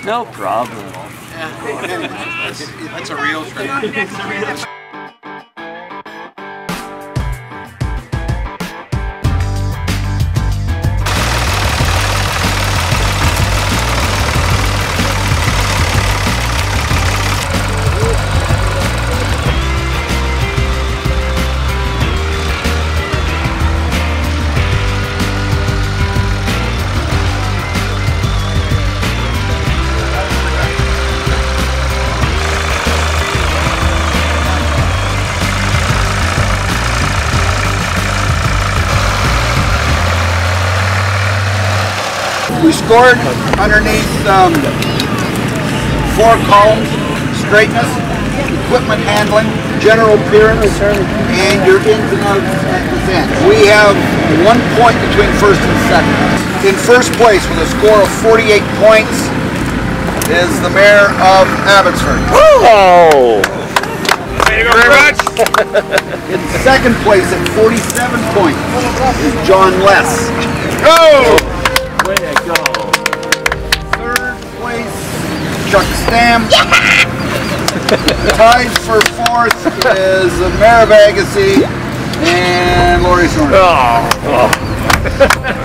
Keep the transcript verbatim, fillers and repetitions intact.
No problem. Yeah. That's a real treasure. We scored underneath um, four columns: straightness, equipment handling, general appearance, and your ins and outs at the end. We have one point between first and second. In first place with a score of forty-eight points is the mayor of Abbotsford. Oh! Thank you very much. In second place at forty-seven points is John Less. Oh! Way to go. Third place, Chuck Stam. Tied for fourth is the Mayor of Agassiz and Laurie Sorn. Oh. Oh.